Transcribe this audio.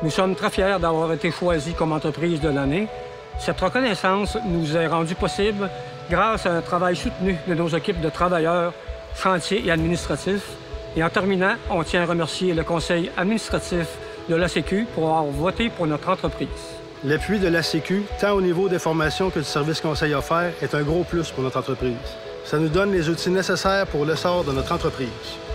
Nous sommes très fiers d'avoir été choisis comme entreprise de l'année. Cette reconnaissance nous est rendue possible grâce à un travail soutenu de nos équipes de travailleurs, chantiers et administratifs. Et en terminant, on tient à remercier le conseil administratif de l'ACQ pour avoir voté pour notre entreprise. L'appui de l'ACQ, tant au niveau des formations que du service conseil offert, est un gros plus pour notre entreprise. Ça nous donne les outils nécessaires pour l'essor de notre entreprise.